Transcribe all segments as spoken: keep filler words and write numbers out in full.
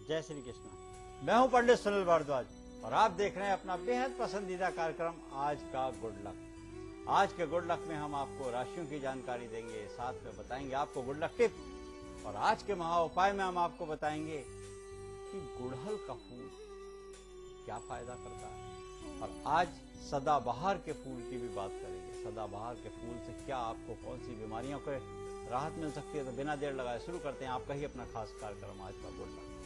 जय श्री कृष्ण। मैं हूं पंडित सुनील भारद्वाज और आप देख रहे हैं अपना बेहद पसंदीदा कार्यक्रम आज का गुड लक। आज के गुड लक में हम आपको राशियों की जानकारी देंगे, साथ में बताएंगे आपको गुड लक टिप, और आज के महा उपाय में हम आपको बताएंगे कि गुड़हल का फूल क्या फायदा करता है। और आज सदाबहार के फूल की भी बात करेंगे। सदाबहार के फूल से क्या आपको कौन सी बीमारियों को राहत मिल सकती है। तो बिना देर लगाए शुरू करते हैं आपका ही अपना खास कार्यक्रम आज का गुड लक।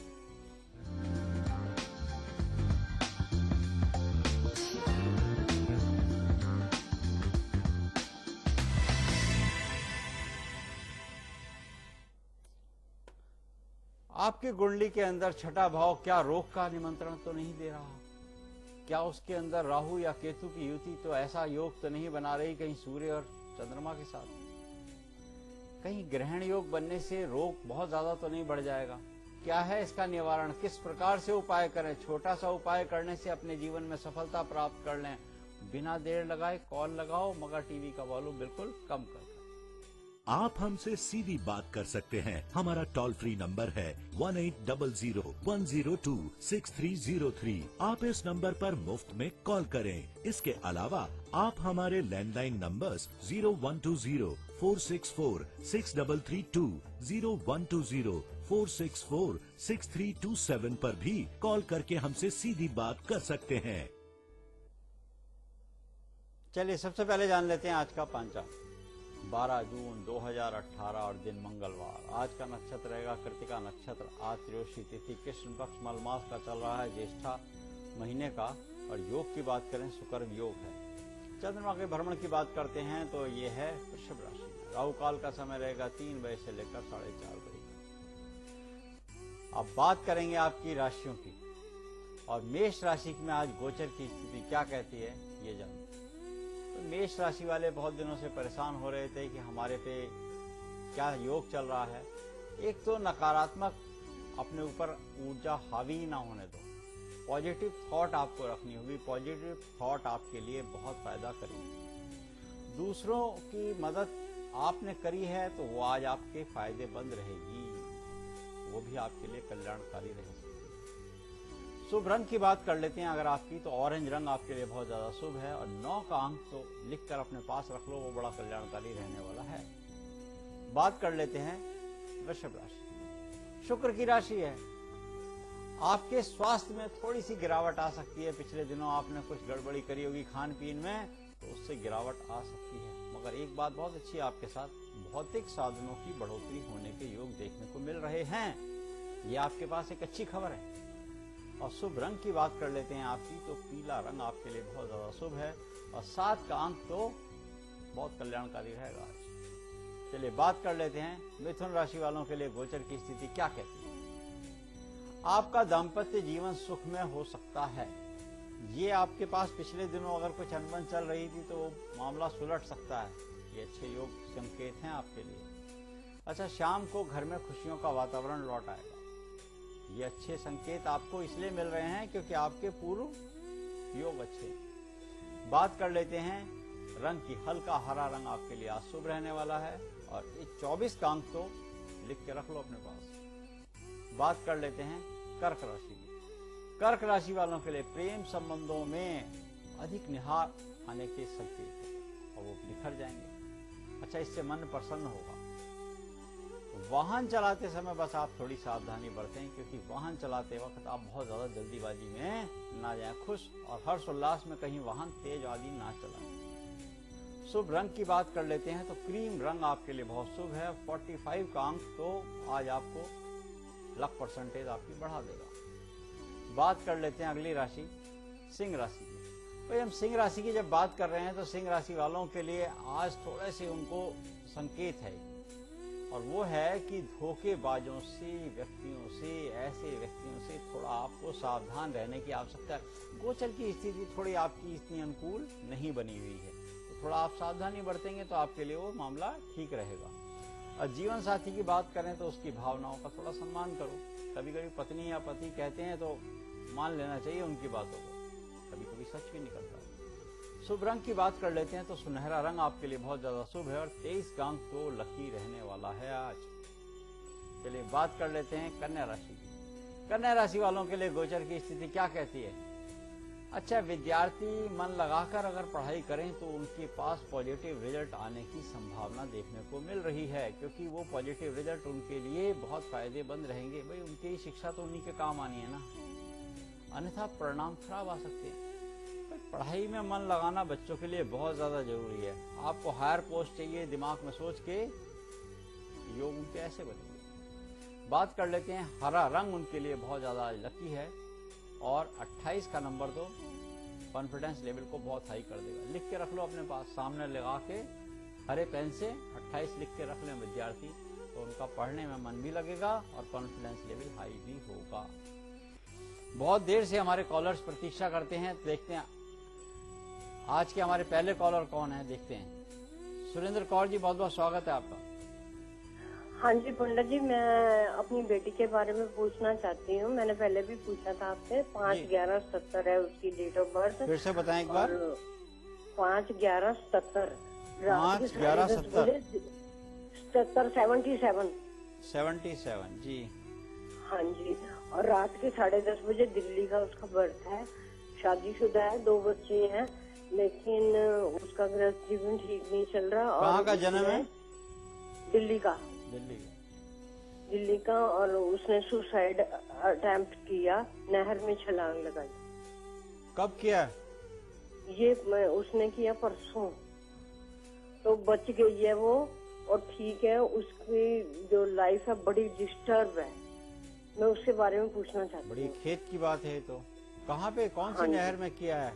आपकी कुंडली के अंदर छठा भाव क्या रोग का निमंत्रण तो नहीं दे रहा? क्या उसके अंदर राहु या केतु की युति तो ऐसा योग तो नहीं बना रही कहीं सूर्य और चंद्रमा के साथ? कहीं ग्रहण योग बनने से रोग बहुत ज्यादा तो नहीं बढ़ जाएगा? क्या है इसका निवारण, किस प्रकार से उपाय करें? छोटा सा उपाय करने से अपने जीवन में सफलता प्राप्त कर लें। बिना देर लगाए कॉल लगाओ, मगर टीवी का वॉल्यूम बिल्कुल कम कर। आप हमसे सीधी बात कर सकते हैं। हमारा टोल फ्री नंबर है one eight double zero one zero two six three zero three. आप इस नंबर पर मुफ्त में कॉल करें। इसके अलावा आप हमारे landline numbers zero one two zero four six four six double three two, zero one two zero four six four six three two seven पर भी कॉल करके हमसे सीधी बात कर सकते हैं। चलिए सबसे पहले जान लेते हैं आज का पंचांग। बारह जून दो हज़ार अठारह और दिन मंगलवार। आज का नक्षत्र रहेगा कृतिका नक्षत्र। आज त्रयोदशी तिथि, कृष्ण पक्ष मल मास का चल रहा है, ज्येष्ठा महीने का। और योग की बात करें सुकर्म योग है। चंद्रमा के भ्रमण की बात करते हैं तो ये है वृषभ राशि में। राहु काल का समय रहेगा तीन बजे से लेकर साढ़े चार बजे का। अब बात करेंगे आपकी राशियों की, और मेष राशि में आज गोचर की स्थिति क्या कहती है ये जानते हैं। तो मेष राशि वाले बहुत दिनों से परेशान हो रहे थे कि हमारे पे क्या योग चल रहा है। एक तो नकारात्मक अपने ऊपर ऊर्जा हावी ना होने दो, पॉजिटिव थॉट आपको रखनी होगी। पॉजिटिव थॉट आपके लिए बहुत फायदा करेगी। दूसरों की मदद आपने करी है तो वो आज आपके फायदेमंद रहेगी, वो भी आपके लिए कल्याणकारी रहेगी। शुभ रंग की बात कर लेते हैं अगर आपकी, तो ऑरेंज रंग आपके लिए बहुत ज्यादा शुभ है। और नौ का अंक तो लिखकर अपने पास रख लो, वो बड़ा कल्याणकारी रहने वाला है। बात कर लेते हैं वृषभ राशि। शुक्र की राशि है। आपके स्वास्थ्य में थोड़ी सी गिरावट आ सकती है। पिछले दिनों आपने कुछ गड़बड़ी करी होगी खान पीन में, तो उससे गिरावट आ सकती है। मगर एक बात बहुत अच्छी है, आपके साथ भौतिक साधनों की बढ़ोतरी होने के योग देखने को मिल रहे हैं। ये आपके पास एक अच्छी खबर है। और शुभ रंग की बात कर लेते हैं आपकी, तो पीला रंग आपके लिए बहुत ज्यादा शुभ है। और सात का अंक तो बहुत कल्याणकारी रहेगा आज। चलिए बात कर लेते हैं मिथुन राशि वालों के लिए गोचर की स्थिति क्या कहती है। आपका दाम्पत्य जीवन सुख में हो सकता है। ये आपके पास पिछले दिनों अगर कुछ अनबन चल रही थी तो मामला सुलट सकता है। ये अच्छे योग संकेत हैं आपके लिए। अच्छा, शाम को घर में खुशियों का वातावरण लौट आएगा। ये अच्छे संकेत आपको इसलिए मिल रहे हैं क्योंकि आपके पूर्व योग अच्छे। बात कर लेते हैं रंग की। हल्का हरा रंग आपके लिए आज शुभ रहने वाला है। और ये चौबीस का अंक तो लिख के रख लो अपने पास। बात कर लेते हैं कर्क राशि की। कर्क राशि वालों के लिए प्रेम संबंधों में अधिक निहार आने के संकेत हैं और वो निखर जाएंगे। अच्छा, इससे मन प्रसन्न होगा। वाहन चलाते समय बस आप थोड़ी सावधानी बरतें, क्योंकि वाहन चलाते वक्त आप बहुत ज्यादा जल्दीबाजी में ना जाएं। खुश और हर्ष उल्लास में कहीं वाहन तेज आदि ना चलाएं। शुभ रंग की बात कर लेते हैं तो क्रीम रंग आपके लिए बहुत शुभ है। पैंतालीस का अंक तो आज आपको लक परसेंटेज आपकी बढ़ा देगा। बात कर लेते हैं अगली राशि सिंह राशि की। तो हम सिंह राशि की जब बात कर रहे हैं तो सिंह राशि वालों के लिए आज थोड़े से उनको संकेत है, और वो है कि धोखेबाजों से, व्यक्तियों से, ऐसे व्यक्तियों से थोड़ा आपको सावधान रहने की आवश्यकता है। गोचर की स्थिति थोड़ी आपकी इतनी अनुकूल नहीं बनी हुई है, तो थोड़ा आप सावधानी बरतेंगे तो आपके लिए वो मामला ठीक रहेगा। और जीवन साथी की बात करें तो उसकी भावनाओं का थोड़ा सम्मान करो। कभी कभी पत्नी या पति कहते हैं तो मान लेना चाहिए उनकी बातों को, कभी कभी सच भी निकलता है। शुभ रंग की बात कर लेते हैं तो सुनहरा रंग आपके लिए बहुत ज्यादा शुभ है। और तेईस का अंक तो लकी रहने वाला है आज। चलिए बात कर लेते हैं कन्या राशि की। कन्या राशि वालों के लिए गोचर की स्थिति क्या कहती है? अच्छा, विद्यार्थी मन लगाकर अगर पढ़ाई करें तो उनके पास पॉजिटिव रिजल्ट आने की संभावना देखने को मिल रही है, क्योंकि वो पॉजिटिव रिजल्ट उनके लिए बहुत फायदेमंद रहेंगे। भाई, उनकी शिक्षा तो उन्हीं के काम आनी है ना, अन्यथा परिणाम खराब आ सकते हैं। पढ़ाई में मन लगाना बच्चों के लिए बहुत ज्यादा जरूरी है। आपको हायर पोस्ट चाहिए, दिमाग में सोच के योग उनके ऐसे बनेंगे। बात कर लेते हैं, हरा रंग उनके लिए बहुत ज्यादा लकी है और अट्ठाईस का नंबर तो कॉन्फिडेंस लेवल को बहुत हाई कर देगा। लिख के रख लो अपने पास, सामने लगा के हरे पेन से अट्ठाईस लिख के रख लें विद्यार्थी, तो उनका पढ़ने में मन भी लगेगा और कॉन्फिडेंस लेवल हाई भी होगा। बहुत देर से हमारे कॉलर्स प्रतीक्षा करते हैं, देखते हैं आज के हमारे पहले कॉलर कौन है, देखते हैं। सुरेंद्र कौर जी, बहुत बहुत स्वागत है आपका। हाँ जी पंडित जी, मैं अपनी बेटी के बारे में पूछना चाहती हूँ। मैंने पहले भी पूछा था आपसे। पाँच ग्यारह सत्तर है उसकी डेट ऑफ बर्थ। फिर से बताएं एक बार। पाँच ग्यारह सत्तर पाँच ग्यारह सत्तर सत्तर सेवेंटी सेवन सेवेंटी सेवन जी। हाँ जी, और रात के साढ़े दस बजे दिल्ली का उसका बर्थ है। शादीशुदा है, दो बच्चे हैं, लेकिन उसका गृहस्थ जीवन ठीक नहीं चल रहा। कहाँ का जन्म है? दिल्ली का। दिल्ली दिल्ली का। और उसने सुसाइड अटेम्प्ट किया, नहर में छलांग लगाई। कब किया? ये मैं उसने किया परसों, तो बच गई है वो और ठीक है। उसकी जो लाइफ है बड़ी डिस्टर्ब है, मैं उसके बारे में पूछना चाहती हूँ। बड़ी खेत की बात है। तो कहाँ पे, कौन सी नहर में किया है?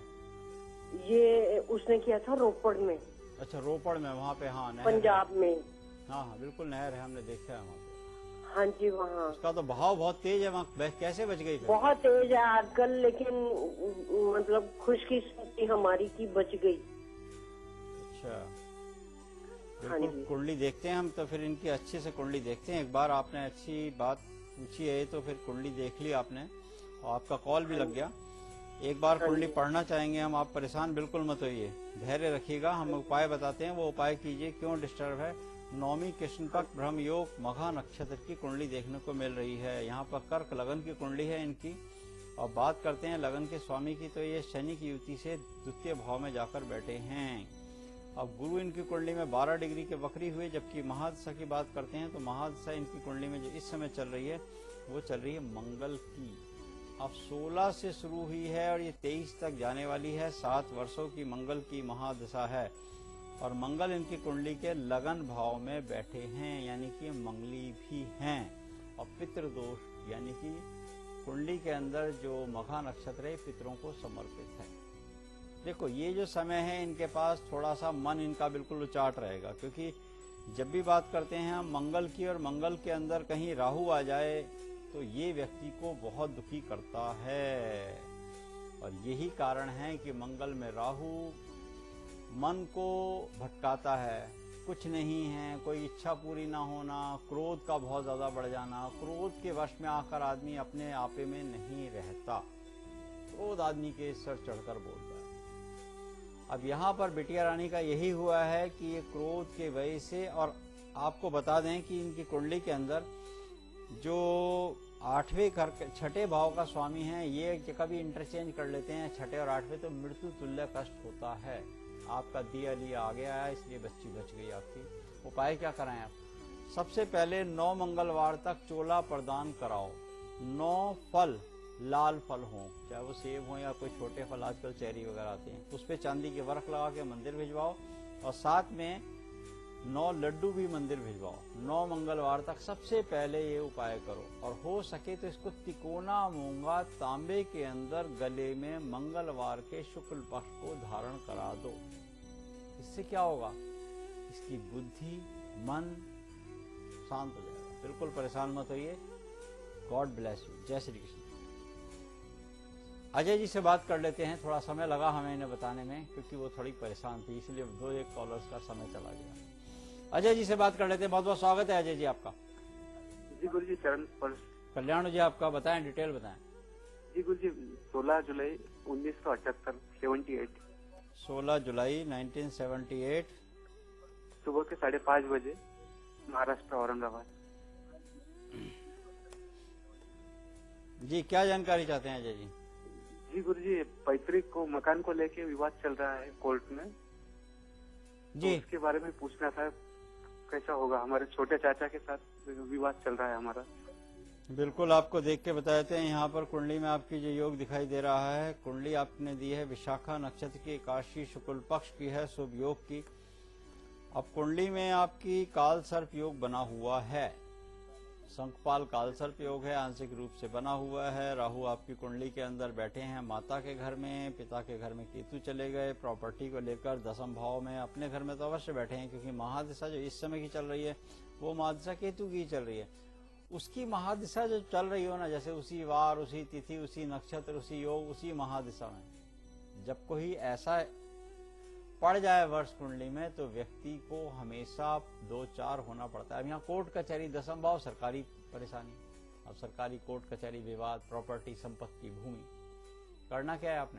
ये उसने किया था रोपड़ में। अच्छा, रोपड़ में, वहाँ पे। हाँ, नहर पंजाब में। हाँ हाँ, बिल्कुल नहर है, हमने देखा है वहाँ पे। हाँ जी, वहाँ उसका तो बहाव बहुत तेज है, वहाँ कैसे बच गई फिर? बहुत तेज है आजकल, लेकिन मतलब खुशकिस्मती हमारी की बच गई। अच्छा, बिल्कुल। कुंडली देखते हैं हम तो, फिर इनकी अच्छे से कुंडली देखते हैं। एक बार आपने अच्छी बात पूछी है तो फिर कुंडली देख ली आपने और आपका कॉल भी लग गया। एक बार कुंडली पढ़ना चाहेंगे हम, आप परेशान बिल्कुल मत होइए, धैर्य रखिएगा। हम उपाय बताते हैं, वो उपाय कीजिए। क्यों डिस्टर्ब है? नौमी कृष्ण पक्ष ब्रह्म योग मघा नक्षत्र की कुंडली देखने को मिल रही है। यहाँ पर कर्क लगन की कुंडली है इनकी। और बात करते हैं लगन के स्वामी की, तो ये शनि की युति से द्वितीय भाव में जाकर बैठे हैं। अब गुरु इनकी कुंडली में बारह डिग्री के वक्री हुए, जबकि महादशा की बात करते हैं तो महादशा इनकी कुंडली में जो इस समय चल रही है वो चल रही है मंगल की। अब सोलह से शुरू हुई है और ये तेईस तक जाने वाली है। सात वर्षों की मंगल की महादशा है और मंगल इनकी कुंडली के लगन भाव में बैठे हैं, यानी कि मंगली भी हैं। और पितृदोष, यानी कि कुंडली के अंदर जो मघा नक्षत्र है पितरों को समर्पित है। देखो, ये जो समय है इनके पास थोड़ा सा मन इनका बिल्कुल उचाट रहेगा, क्योंकि जब भी बात करते हैं हम मंगल की और मंगल के अंदर कहीं राहु आ जाए तो ये व्यक्ति को बहुत दुखी करता है। और यही कारण है कि मंगल में राहु मन को भटकाता है। कुछ नहीं है, कोई इच्छा पूरी ना होना, क्रोध का बहुत ज्यादा बढ़ जाना, क्रोध के वश में आकर आदमी अपने आपे में नहीं रहता, क्रोध आदमी के सर चढ़कर बोलता है। अब यहाँ पर बिटिया रानी का यही हुआ है कि ये क्रोध के वजह से, और आपको बता दें कि इनकी कुंडली के अंदर जो आठवें घर छठे भाव का स्वामी है, ये कभी इंटरचेंज कर लेते हैं छठे और आठवें, तो मृत्यु तुल्य कष्ट होता है। आपका दिया लिया आ गया है, इसलिए बच्ची बच गई आपकी। उपाय क्या कराएं आप? सबसे पहले नौ मंगलवार तक चोला प्रदान कराओ। नौ फल, लाल फल हो, चाहे वो सेब हो या कोई छोटे फल, आजकल चेरी वगैरह आते हैं, उस पे चांदी के वर्क लगा के मंदिर भिजवाओ। और साथ में नौ लड्डू भी मंदिर भिजवाओ। नौ मंगलवार तक सबसे पहले ये उपाय करो। और हो सके तो इसको तिकोना मूंगा तांबे के अंदर गले में मंगलवार के शुक्ल पक्ष को धारण करा दो। इससे क्या होगा? इसकी बुद्धि, मन शांत हो जाएगा। बिल्कुल परेशान मत होइए। God bless you. जय श्री कृष्ण। अजय जी से बात कर लेते हैं। थोड़ा समय लगा हमें इन्हें बताने में, क्योंकि वो थोड़ी परेशान थी, इसलिए दो एक कॉलर्स का समय चला गया। अजय जी से बात कर लेते हैं। बहुत बहुत स्वागत है अजय जी आपका। जी गुरु जी, चरण स्पर्श। कल्याण जी आपका, बताएं, डिटेल बताएं। जी गुरु जी, सोलह जुलाई उन्नीस सौ अठहत्तर सेवेंटी एट सोलह जुलाई नाइनटीन सेवेंटी एट सुबह के साढ़े पाँच बजे, महाराष्ट्र औरंगाबाद। जी, क्या जानकारी चाहते हैं अजय जी? जी गुरुजी, पैतृक को मकान को लेके विवाद चल रहा है कोर्ट में जी, तो उसके बारे में पूछना था, कैसा होगा? हमारे छोटे चाचा के साथ विवाद चल रहा है हमारा। बिल्कुल आपको देख के बता देते हैं। यहाँ पर कुंडली में आपकी जो योग दिखाई दे रहा है, कुंडली आपने दी है विशाखा नक्षत्र की, एकादशी शुक्ल पक्ष की है, शुभ योग की। अब कुंडली में आपकी काल सर्प योग बना हुआ है, शंखपाल काल सर्प योग है, आंशिक रूप से बना हुआ है। राहु आपकी कुंडली के अंदर बैठे हैं माता के घर में, पिता के घर में केतु चले गए, प्रॉपर्टी को लेकर दसम भाव में, अपने घर में तो अवश्य बैठे हैं क्योंकि महादिशा जो इस समय की चल रही है वो महादिशा केतु की चल रही है। उसकी महादिशा जो चल रही हो ना, जैसे उसी वार, उसी तिथि, उसी नक्षत्र, उसी योग, उसी महादिशा में जब कोई ऐसा पड़ जाए वर्ष कुंडली में तो व्यक्ति को हमेशा दो चार होना पड़ता है। अब यहाँ कोर्ट कचहरी, दसम भाव, सरकारी परेशानी, अब सरकारी कोर्ट कचहरी, विवाद, प्रॉपर्टी, संपत्ति, भूमि। करना क्या है आपने?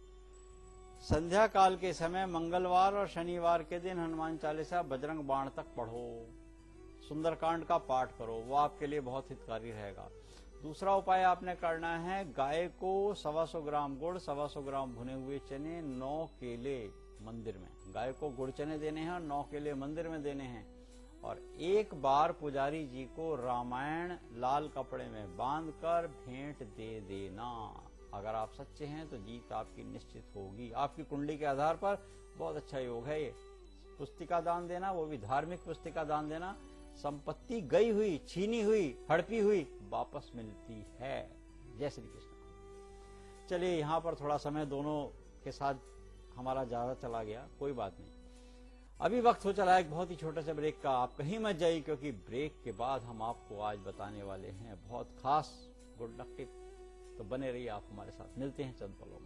संध्या काल के समय मंगलवार और शनिवार के दिन हनुमान चालीसा, बजरंग बाण तक पढ़ो, सुंदरकांड का पाठ करो, वो आपके लिए बहुत हितकारी रहेगा। दूसरा उपाय आपने करना है, गाय को सवा सौ ग्राम गुड़, सवा सौ ग्राम भुने हुए चने, नौ केले मंदिर में, गाय को गुड़ चने देने हैं और नौ केले मंदिर में देने हैं। और एक बार पुजारी जी को रामायण लाल कपड़े में बांधकर भेंट दे देना। अगर आप सच्चे हैं तो जीत आपकी निश्चित होगी। आपकी कुंडली के आधार पर बहुत अच्छा योग है ये। पुस्तिका दान देना, वो भी धार्मिक पुस्तिका दान देना। संपत्ति गई हुई, छीनी हुई, हड़पी हुई वापस मिलती है। जय श्री कृष्ण। चलिए, यहाँ पर थोड़ा समय दोनों के साथ हमारा ज्यादा चला गया, कोई बात नहीं। अभी वक्त हो चला एक बहुत ही छोटे से ब्रेक का। आप कहीं मत जाइए क्योंकि ब्रेक के बाद हम आपको आज बताने वाले हैं बहुत खास गुड लक टिप। तो बने रहिए आप हमारे साथ, मिलते हैं चंद पलों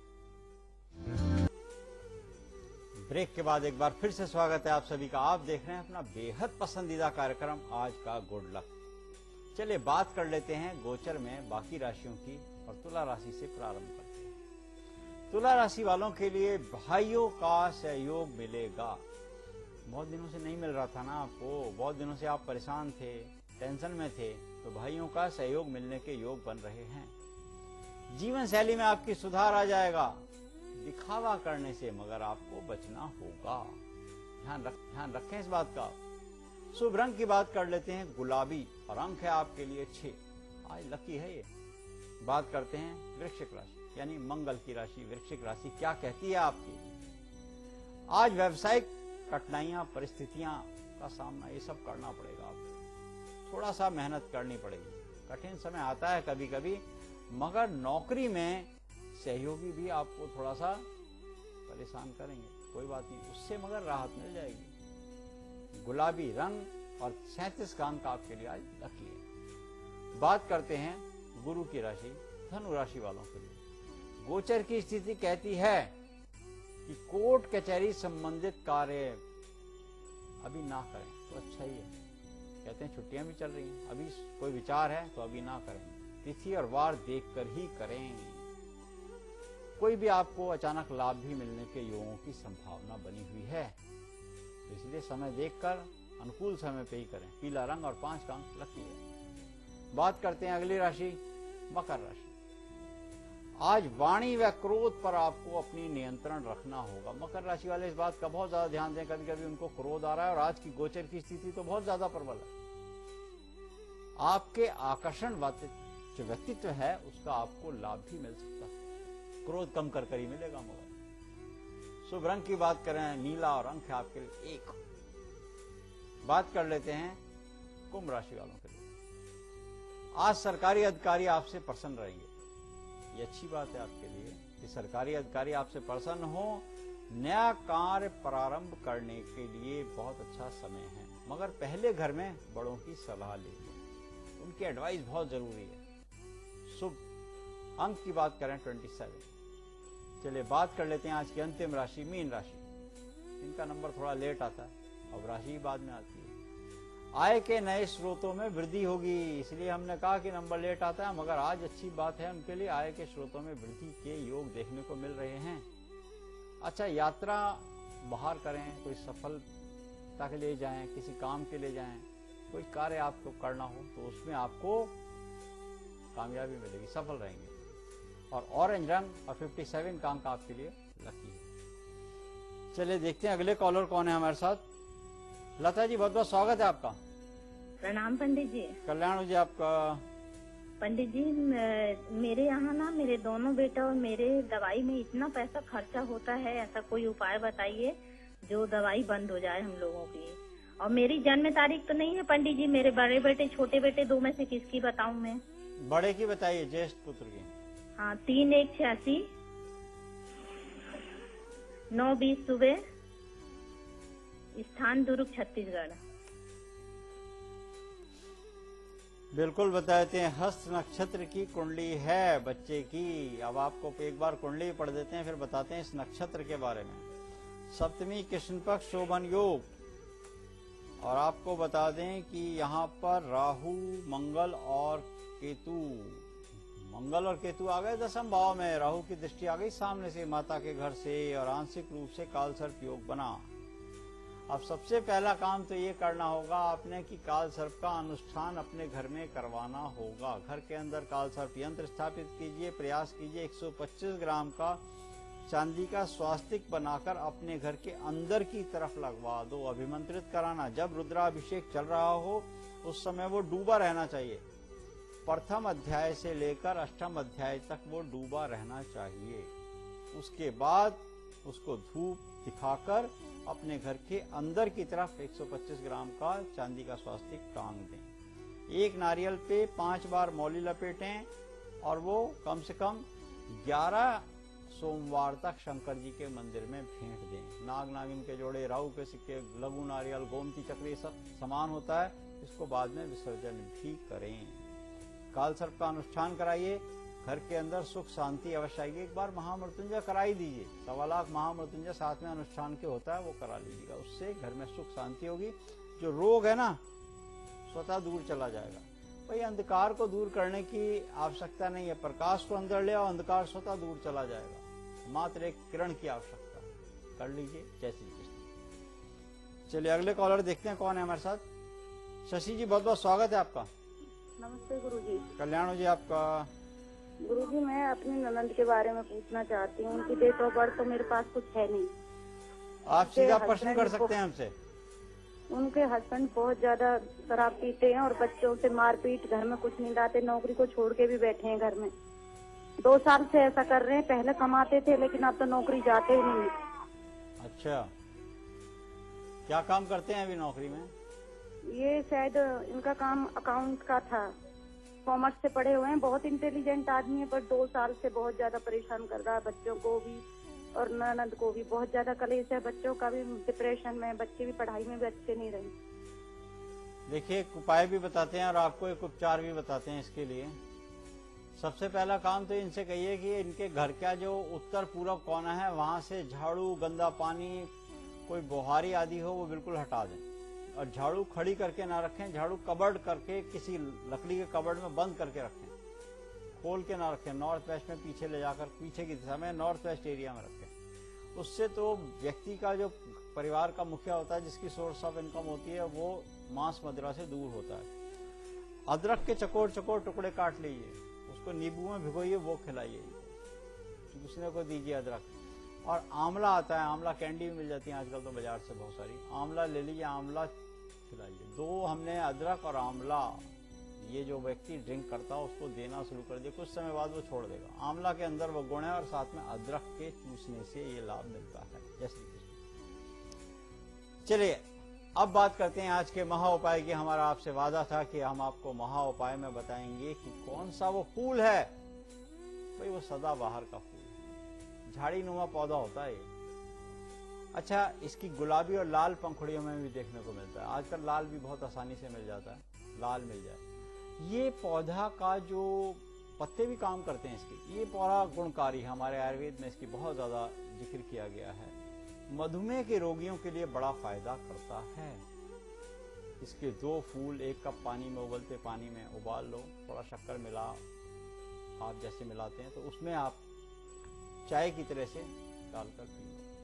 में। ब्रेक के बाद एक बार फिर से स्वागत है आप सभी का। आप देख रहे हैं अपना बेहद पसंदीदा कार्यक्रम आज का गुड लक। चलिए बात कर लेते हैं गोचर में बाकी राशियों की और तुला राशि से प्रारंभ करते हैं। तुला राशि वालों के लिए भाइयों का सहयोग मिलेगा। बहुत दिनों से नहीं मिल रहा था ना आपको, बहुत दिनों से आप परेशान थे, टेंशन में थे, तो भाइयों का सहयोग मिलने के योग बन रहे हैं। जीवन शैली में आपकी सुधार आ जाएगा। दिखावा करने से मगर आपको बचना होगा, ध्यान रख ध्यान रखें इस बात का। शुभ रंग की बात कर लेते हैं, गुलाबी, और अंक है आपके लिए छह। आज लकी है ये। बात करते हैं वृश्चिक राशि यानी मंगल की राशि। वृश्चिक राशि क्या कहती है आपके लिए? आज व्यवसायिक कठिनाइयां, परिस्थितियां का सामना ये सब करना पड़ेगा आपको। थोड़ा सा मेहनत करनी पड़ेगी। कठिन समय आता है कभी कभी, मगर नौकरी में सहयोगी भी आपको थोड़ा सा परेशान करेंगे, कोई बात नहीं, उससे मगर राहत मिल जाएगी। गुलाबी रंग और सैंतीस का अंक आपके लिए आज लकी है। बात करते हैं गुरु की राशि, धनु राशि वालों के लिए। गोचर की स्थिति कहती है कि कोर्ट कचहरी संबंधित कार्य अभी ना करें तो अच्छा ही है। कहते हैं छुट्टियां भी चल रही हैं, अभी कोई विचार है तो अभी ना करें। तिथि और वार देखकर ही करें। कोई भी आपको अचानक लाभ भी मिलने के योगों की संभावना बनी हुई है, तो इसलिए समय देखकर अनुकूल समय पे ही करें। पीला रंग और पांच का अंक लकी है। बात करते हैं अगली राशि, मकर राशि। आज वाणी व क्रोध पर आपको अपनी नियंत्रण रखना होगा। मकर राशि वाले इस बात का बहुत ज्यादा ध्यान दें, कभी कभी उनको क्रोध आ रहा है और आज की गोचर की स्थिति तो बहुत ज्यादा प्रबल है। आपके आकर्षण जो व्यक्तित्व है उसका आपको लाभ भी मिल सकता है। क्रोध कम कर कर ही मिलेगा। मगर शुभ रंग की बात करें, नीला, और अंक है आपके लिए एक। बात कर लेते हैं कुंभ राशि वालों के लिए। आज सरकारी अधिकारी आपसे प्रसन्न रहेंगे। ये अच्छी बात है आपके लिए कि सरकारी अधिकारी आपसे प्रसन्न हो। नया कार्य प्रारंभ करने के लिए बहुत अच्छा समय है, मगर पहले घर में बड़ों की सलाह लीजिए, उनकी एडवाइस बहुत जरूरी है। शुभ अंक की बात करें सत्ताईस। चलिए बात कर लेते हैं आज की अंतिम राशि, मीन राशि। इनका नंबर थोड़ा लेट आता है, अब राशि बाद में आती है। आय के नए स्रोतों में वृद्धि होगी, इसलिए हमने कहा कि नंबर लेट आता है, मगर आज अच्छी बात है उनके लिए। आय के स्रोतों में वृद्धि के योग देखने को मिल रहे हैं। अच्छा, यात्रा बाहर करें, कोई सफलता के लिए जाएं, किसी काम के लिए जाएं, कोई कार्य आपको करना हो तो उसमें आपको कामयाबी मिलेगी, सफल रहेंगे। और ऑरेंज रंग और सत्तावन का अंक आपके लिए लकी है। चलिए देखते हैं अगले कॉलर कौन है हमारे साथ। लता जी बहुत बहुत स्वागत है आपका। प्रणाम पंडित जी। कल्याण जी आपका। पंडित जी मेरे यहाँ ना मेरे दोनों बेटा और मेरे दवाई में इतना पैसा खर्चा होता है, ऐसा कोई उपाय बताइए जो दवाई बंद हो जाए हम लोगों की। और मेरी जन्म तारीख तो नहीं है पंडित जी, मेरे बड़े बेटे छोटे बेटे दो में से किसकी बताऊं मैं? बड़े की बताइए, ज्येष्ठ पुत्र की। हाँ, तीन एक छियासी, नौ बीस सुबह, स्थान दुर्ग छत्तीसगढ़। बिल्कुल बताते हैं। हस्त नक्षत्र की कुंडली है बच्चे की। अब आपको एक बार कुंडली पढ़ देते हैं, फिर बताते हैं इस नक्षत्र के बारे में। सप्तमी कृष्ण पक्ष शोभन योग। और आपको बता दें कि यहाँ पर राहु, मंगल और केतु, मंगल और केतु आ गए दसम भाव में। राहु की दृष्टि आ गई सामने से माता के घर से, और आंशिक रूप से कालसर्प योग बना। अब सबसे पहला काम तो ये करना होगा आपने कि कालसर्प का अनुष्ठान अपने घर में करवाना होगा। घर के अंदर कालसर्प यंत्र स्थापित कीजिए, प्रयास कीजिए एक सौ पच्चीस ग्राम का चांदी का स्वास्तिक बनाकर अपने घर के अंदर की तरफ लगवा दो। अभिमंत्रित कराना, जब रुद्राभिषेक चल रहा हो उस समय वो डूबा रहना चाहिए। प्रथम अध्याय से लेकर अष्टम अध्याय तक वो डूबा रहना चाहिए। उसके बाद उसको धूप दिखाकर अपने घर के अंदर की तरफ एक सौ पच्चीस ग्राम का चांदी का स्वास्तिक टांग दें। एक नारियल पे पांच बार मौली लपेटें और वो कम से कम ग्यारह सोमवार तक शंकर जी के मंदिर में भेंट दें। नाग नागिन के जोड़े, राहु के सिक्के, लघु नारियल, गोमती चक्र सब समान होता है। इसको बाद में विसर्जन भी करें। कालसर्प का अनुष्ठान कराइए। घर के अंदर सुख शांति अवश्य आएगी। एक बार महामृत्युंजय कराई दीजिए। सवा लाख महामृत्युंजय साथ में अनुष्ठान के होता है, वो करा लीजिएगा। उससे घर में सुख शांति होगी। जो रोग है ना स्वतः दूर चला जाएगा। भाई अंधकार को दूर करने की आवश्यकता नहीं है, प्रकाश को अंदर ले आओ, अंधकार स्वतः दूर चला जाएगा। मात्र एक किरण की आवश्यकता, कर लीजिए। जय श्री कृष्ण। चलिए अगले कॉलर देखते हैं कौन है हमारे साथ। शशि जी बहुत बहुत स्वागत है आपका। नमस्ते गुरुजी। कल्याण जी आपका। गुरुजी मैं अपनी ननद के बारे में पूछना चाहती हूँ। उनकी डेट ऑफ बर्थ तो मेरे पास कुछ है नहीं। आप सीधा प्रश्न कर सकते हैं हमसे। उनके हस्बैंड बहुत ज्यादा शराब पीते हैं और बच्चों से मारपीट, घर में कुछ नहीं लाते, नौकरी को छोड़ के भी बैठे हैं घर में। दो साल से ऐसा कर रहे हैं। पहले कमाते थे लेकिन अब तो नौकरी जाते ही नहीं। अच्छा, क्या काम करते हैं अभी नौकरी में? ये शायद इनका काम अकाउंट का था। कॉमर्स से पढ़े हुए हैं, बहुत इंटेलिजेंट आदमी है, पर दो साल से बहुत ज्यादा परेशान कर रहा है बच्चों को भी और ननद को भी। बहुत ज्यादा कलेश है, बच्चों का भी डिप्रेशन में, बच्चे भी पढ़ाई में भी अच्छे नहीं रहे। देखिए एक उपाय भी बताते हैं और आपको एक उपचार भी बताते हैं इसके लिए। सबसे पहला काम तो इनसे कहिए कि इनके घर का जो उत्तर पूर्व कोना है वहां से झाड़ू, गंदा पानी, कोई बुहारी आदि हो वो बिल्कुल हटा दें। और झाड़ू खड़ी करके ना रखें, झाड़ू कबर्ड करके किसी लकड़ी के कबर्ड में बंद करके रखें, खोल के ना रखें। नॉर्थ वेस्ट में पीछे ले जाकर, पीछे की दिशा में नॉर्थ वेस्ट एरिया में रखें। उससे तो व्यक्ति का जो परिवार का मुखिया होता है, जिसकी सोर्स ऑफ इनकम होती है, वो मांस मदिरा से दूर होता है। अदरक के चकोर चकोर टुकड़े काट लीजिए, उसको नींबू में भिगोइए, वो खिलाइए, दूसरे को दीजिए अदरक। और आंवला आता है, आंवला कैंडी भी मिल जाती है आजकल तो बाजार से बहुत सारी। आंवला ले लीजिए, आंवला खिलाइए। दो हमने अदरक और आंवला, ये जो व्यक्ति ड्रिंक करता है उसको देना शुरू कर दिया, कुछ समय बाद वो छोड़ देगा। आंवला के अंदर वो गुण है और साथ में अदरक के चूसने से ये लाभ मिलता है। जय श्री कृष्ण। चलिए अब बात करते हैं आज के महा उपाय की। हमारा आपसे वादा था कि हम आपको महा उपाय में बताएंगे कि कौन सा वो फूल है। भाई वो सदाबहार का फूल, झाड़ी नुमा पौधा होता है ये। अच्छा, इसकी गुलाबी और लाल पंखुड़ियों में भी देखने को मिलता है। आजकल लाल भी बहुत आसानी से मिल जाता है, लाल मिल जाए। ये पौधा का जो पत्ते भी काम करते हैं इसके, ये पौधा गुणकारी, हमारे आयुर्वेद में इसकी बहुत ज्यादा जिक्र किया गया है। मधुमेह के रोगियों के लिए बड़ा फायदा करता है। इसके दो फूल एक कप पानी में, उबलते पानी में उबाल लो, थोड़ा शक्कर मिला, आप जैसे मिलाते हैं तो उसमें आप चाय की तरह से डालकर पी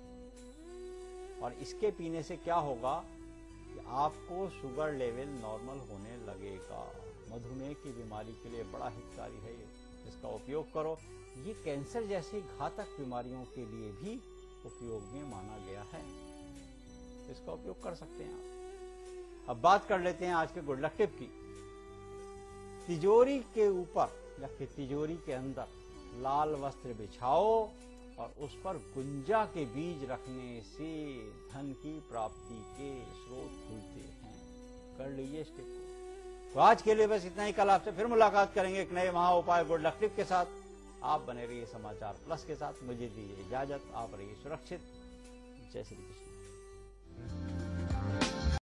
लो। और इसके पीने से क्या होगा कि आपको शुगर लेवल नॉर्मल होने लगेगा। मधुमेह की बीमारी के लिए बड़ा हितकारी है ये, इसका उपयोग करो। ये कैंसर जैसी घातक बीमारियों के लिए भी उपयोग में माना गया है, इसका उपयोग कर सकते हैं आप। अब बात कर लेते हैं आज के गुड लक टिप की। तिजोरी के ऊपर या फिर तिजोरी के अंदर लाल वस्त्र बिछाओ और उस पर गुंजा के बीज रखने से धन की प्राप्ति के स्रोत खुलते हैं। कर लीजिए इस टिप को। तो आज के लिए बस इतना ही। कल आपसे फिर मुलाकात करेंगे एक नए महा उपाय गुड लक टिप के साथ। आप बने रहिए समाचार प्लस के साथ। मुझे दीजिए इजाजत। आप रहिए सुरक्षित। जय श्री कृष्ण।